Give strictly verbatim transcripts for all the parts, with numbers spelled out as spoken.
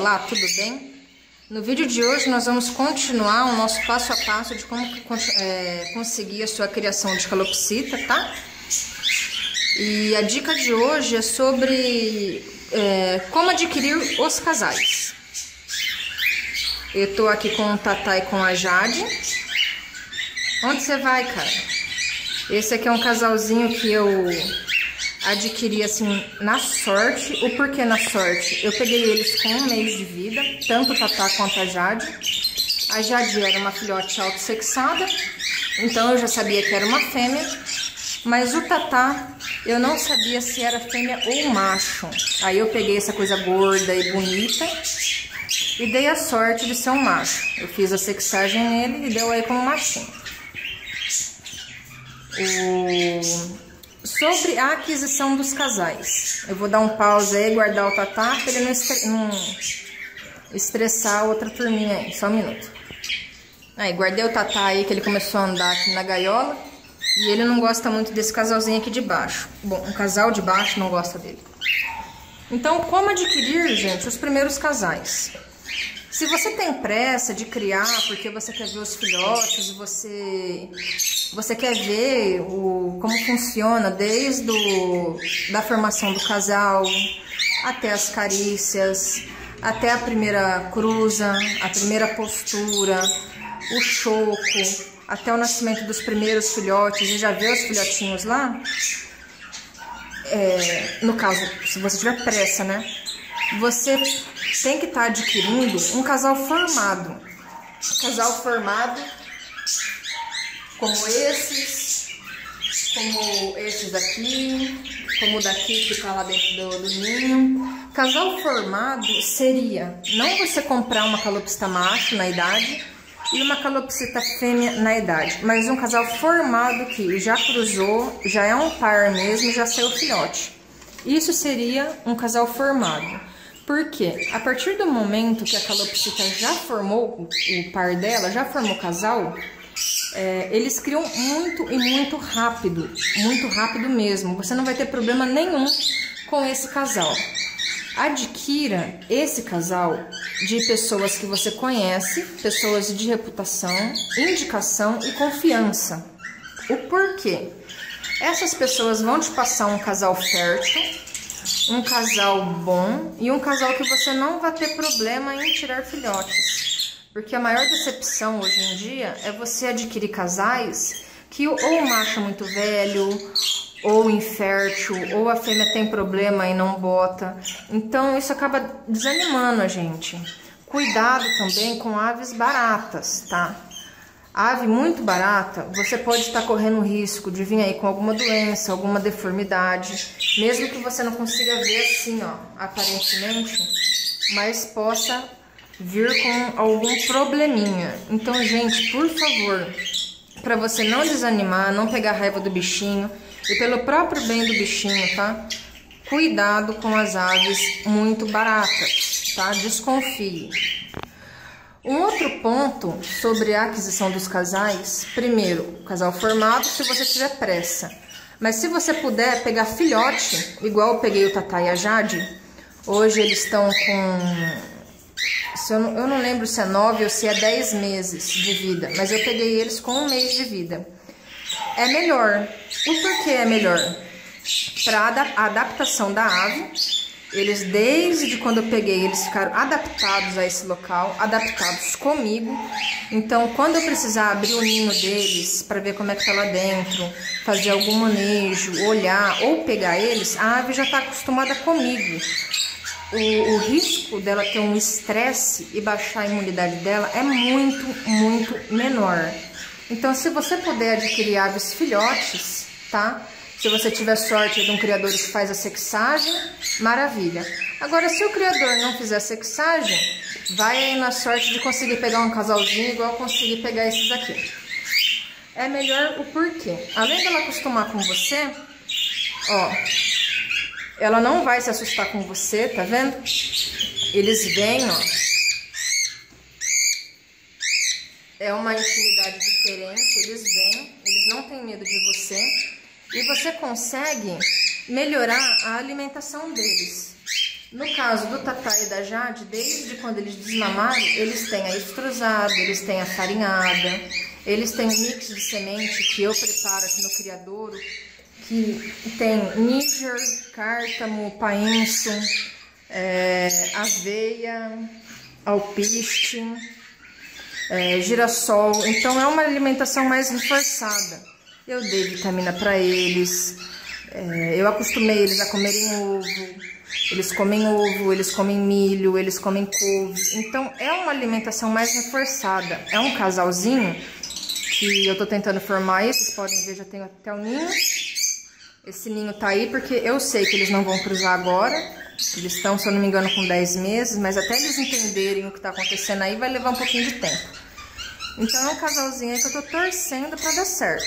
Olá, tudo bem? No vídeo de hoje nós vamos continuar o nosso passo a passo de como é, conseguir a sua criação de calopsita, tá? E a dica de hoje é sobre é, como adquirir os casais. Eu tô aqui com o Tatá e com a Jade. Onde você vai, cara? Esse aqui é um casalzinho que eu adquiri assim na sorte. O porquê na sorte? Eu peguei eles com um mês de vida, tanto o Tatá quanto a Jade. A Jade era uma filhote autossexada, então eu já sabia que era uma fêmea. Mas o Tatá, eu não sabia se era fêmea ou macho. Aí eu peguei essa coisa gorda e bonita e dei a sorte de ser um macho. Eu fiz a sexagem nele e deu aí como machinho. O... Sobre a aquisição dos casais, eu vou dar um pause aí, guardar o Tatá para ele não, estre... não estressar a outra turminha aí, só um minuto. Aí, guardei o Tatá aí que ele começou a andar aqui na gaiola e ele não gosta muito desse casalzinho aqui de baixo. Bom, um casal de baixo não gosta dele. Então, como adquirir, gente, os primeiros casais? Se você tem pressa de criar porque você quer ver os filhotes, você, você quer ver o, como funciona desde o, da formação do casal até as carícias, até a primeira cruza, a primeira postura, o choco, até o nascimento dos primeiros filhotes e já ver os filhotinhos lá, é, no caso, se você tiver pressa, né? Você tem que estar adquirindo um casal formado. Casal formado como esses, como esses daqui, como o daqui que tá lá dentro do, do ninho. Casal formado seria não você comprar uma calopsita macho na idade e uma calopsita fêmea na idade, mas um casal formado que já cruzou, já é um par mesmo, já saiu filhote. Isso seria um casal formado. Porque a partir do momento que a calopsita já formou o par dela, já formou o casal, é, eles criam muito e muito rápido, muito rápido mesmo. Você não vai ter problema nenhum com esse casal. Adquira esse casal de pessoas que você conhece, pessoas de reputação, indicação e confiança. O porquê? Essas pessoas vão te passar um casal fértil, um casal bom e um casal que você não vai ter problema em tirar filhotes. Porque a maior decepção hoje em dia é você adquirir casais que ou o macho é muito velho, ou infértil, ou a fêmea tem problema e não bota. Então isso acaba desanimando a gente. Cuidado também com aves baratas, tá? Ave muito barata, você pode estar correndo o risco de vir aí com alguma doença, alguma deformidade, mesmo que você não consiga ver assim, ó, aparentemente, mas possa vir com algum probleminha. Então, gente, por favor, para você não desanimar, não pegar raiva do bichinho e pelo próprio bem do bichinho, tá? Cuidado com as aves muito baratas, tá? Desconfie. Um outro ponto sobre a aquisição dos casais, primeiro, casal formado se você tiver pressa. Mas se você puder pegar filhote, igual eu peguei o Tatá e a Jade, hoje eles estão com, se eu, não, eu não lembro se é nove ou se é dez meses de vida, mas eu peguei eles com um mês de vida. É melhor. O porquê é melhor? Para a adaptação da ave. Eles, desde quando eu peguei, eles ficaram adaptados a esse local, adaptados comigo. Então, quando eu precisar abrir o ninho deles para ver como é que tá lá dentro, fazer algum manejo, olhar ou pegar eles, a ave já está acostumada comigo. O, o risco dela ter um estresse e baixar a imunidade dela é muito, muito menor. Então, se você puder adquirir aves filhotes, tá? Se você tiver sorte de um criador que faz a sexagem, maravilha. Agora, se o criador não fizer a sexagem, vai aí na sorte de conseguir pegar um casalzinho igual eu consegui pegar esses aqui. É melhor o porquê. Além dela acostumar com você, ó, ela não vai se assustar com você, tá vendo? Eles vêm, ó. É uma intimidade diferente, eles vêm, eles não têm medo de você. E você consegue melhorar a alimentação deles. No caso do Tatá e da Jade, desde quando eles desmamaram, eles têm a estrusada, eles têm a farinhada, eles têm um mix de semente que eu preparo aqui no criadouro, que tem níger, cártamo, painço, é, aveia, alpiste, é, girassol. Então é uma alimentação mais reforçada. Eu dei vitamina para eles, é, eu acostumei eles a comerem ovo. Eles comem ovo, eles comem milho, eles comem couve. Então, é uma alimentação mais reforçada. É um casalzinho que eu tô tentando formar aí. Vocês podem ver, já tenho até o ninho. Esse ninho tá aí porque eu sei que eles não vão cruzar agora. Eles estão, se eu não me engano, com dez meses. Mas até eles entenderem o que tá acontecendo aí, vai levar um pouquinho de tempo. Então, é um casalzinho aí que eu tô torcendo pra dar certo.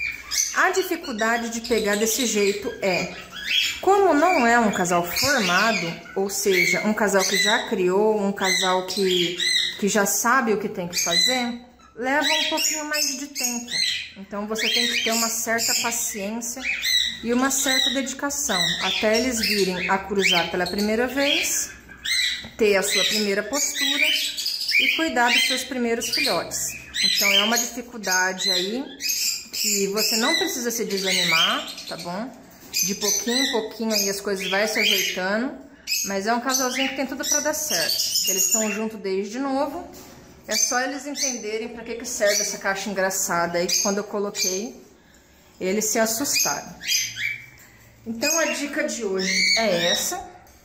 A dificuldade de pegar desse jeito é... Como não é um casal formado, ou seja, um casal que já criou, um casal que, que já sabe o que tem que fazer, leva um pouquinho mais de tempo. Então você tem que ter uma certa paciência e uma certa dedicação, até eles virem a cruzar pela primeira vez, ter a sua primeira postura e cuidar dos seus primeiros filhotes. Então é uma dificuldade aí que você não precisa se desanimar, tá bom? De pouquinho em pouquinho aí as coisas vão se ajeitando, mas é um casalzinho que tem tudo para dar certo. Eles estão juntos desde novo, é só eles entenderem para que que serve essa caixa engraçada aí, que quando eu coloquei, eles se assustaram. Então a dica de hoje é essa.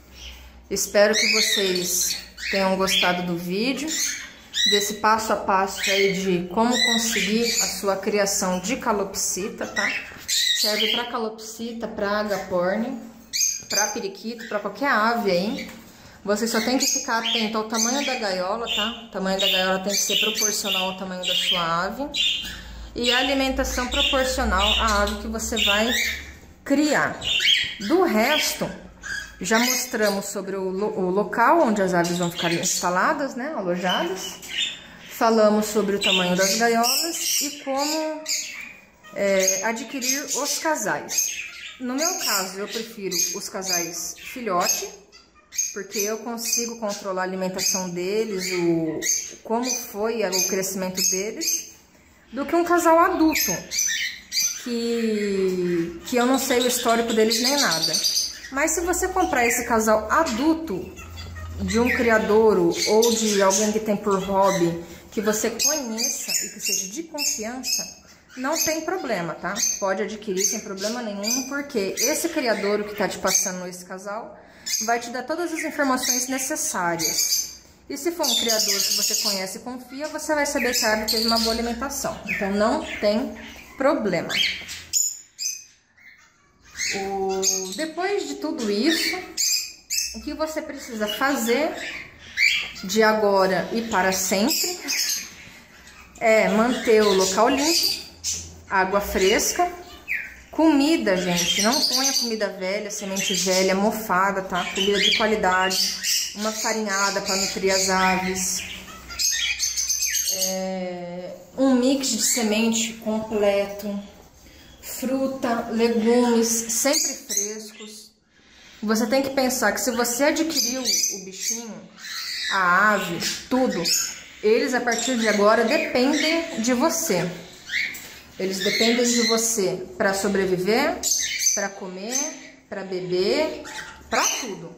Espero que vocês tenham gostado do vídeo, desse passo a passo aí de como conseguir a sua criação de calopsita, tá? Serve para calopsita, para agaporni, para periquito, para qualquer ave aí. Você só tem que ficar atento ao tamanho da gaiola, tá? O tamanho da gaiola tem que ser proporcional ao tamanho da sua ave. E a alimentação proporcional à ave que você vai criar. Do resto, já mostramos sobre o, lo o local onde as aves vão ficar instaladas, né? Alojadas. Falamos sobre o tamanho das gaiolas e como... É, adquirir os casais. No meu caso, eu prefiro os casais filhote, porque eu consigo controlar a alimentação deles, o, como foi o crescimento deles, do que um casal adulto, que, que eu não sei o histórico deles nem nada. Mas se você comprar esse casal adulto, de um criadouro ou de alguém que tem por hobby, que você conheça e que seja de confiança, não tem problema, tá? Pode adquirir sem problema nenhum, porque esse criadouro que tá te passando esse casal vai te dar todas as informações necessárias. E se for um criador que você conhece e confia, você vai saber que a ave teve uma boa alimentação. Então não tem problema. O... Depois de tudo isso, o que você precisa fazer de agora e para sempre é manter o local limpo, água fresca, comida, gente, não ponha comida velha, semente velha, mofada, tá? Comida de qualidade, uma farinhada para nutrir as aves, é, um mix de semente completo, fruta, legumes, sempre frescos. Você tem que pensar que se você adquiriu o bichinho, a ave, tudo, eles a partir de agora dependem de você. Eles dependem de você para sobreviver, para comer, para beber, para tudo.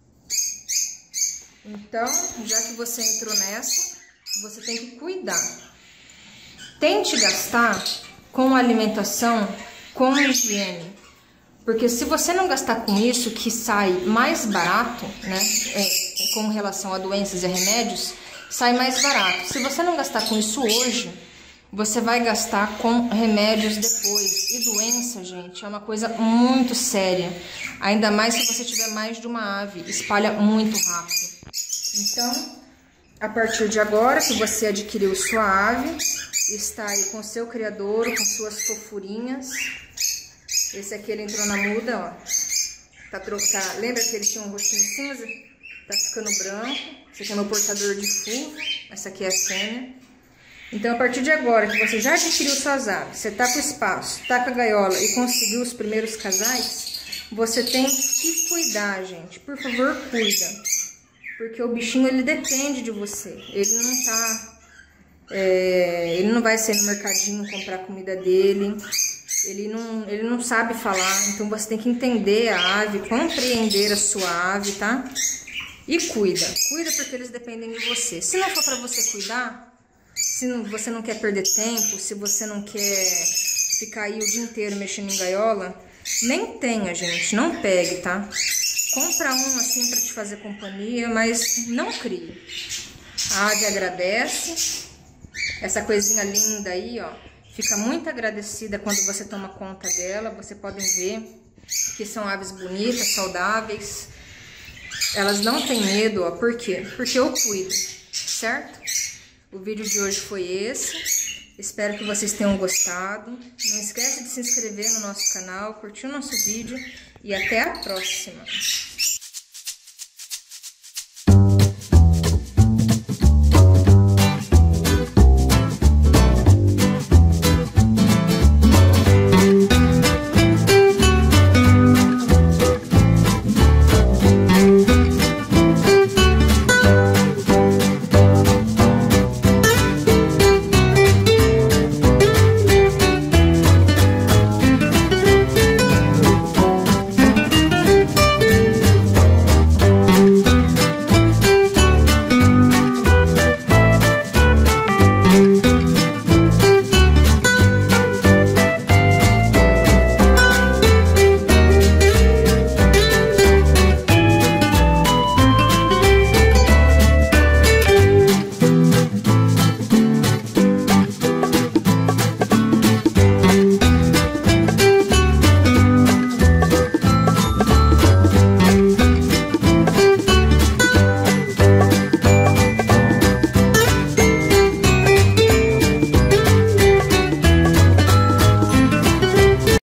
Então, já que você entrou nessa, você tem que cuidar. Tente gastar com alimentação, com higiene. Porque se você não gastar com isso, que sai mais barato, né, é, com relação a doenças e remédios, sai mais barato. Se você não gastar com isso hoje, você vai gastar com remédios depois. E doença, gente, é uma coisa muito séria. Ainda mais se você tiver mais de uma ave, espalha muito rápido. Então, a partir de agora que você adquiriu sua ave, está aí com seu criadouro, com suas fofurinhas. Esse aqui ele entrou na muda, ó. Tá, tá, lembra que ele tinha um rostinho cinza? Tá ficando branco. Esse aqui é meu portador de fulvo. Essa aqui é a fêmea. Então, a partir de agora que você já adquiriu suas aves, você tá com espaço, tá com a gaiola e conseguiu os primeiros casais, você tem que cuidar, gente, por favor, cuida. Porque o bichinho, ele depende de você. Ele não tá... É, ele não vai sair no mercadinho comprar a comida dele. Ele não, ele não sabe falar. Então, você tem que entender a ave, compreender a sua ave, tá? E cuida. Cuida porque eles dependem de você. Se não for pra você cuidar, se não, você não quer perder tempo, se você não quer ficar aí o dia inteiro mexendo em gaiola, nem tenha, gente. Não pegue, tá? Compra um assim pra te fazer companhia, mas não crie. A ave agradece. Essa coisinha linda aí, ó, fica muito agradecida quando você toma conta dela. Vocês podem ver que são aves bonitas, saudáveis. Elas não têm medo, ó. Por quê? Porque eu cuido, certo? O vídeo de hoje foi esse. Espero que vocês tenham gostado. Não esquece de se inscrever no nosso canal, curtir o nosso vídeo e até a próxima.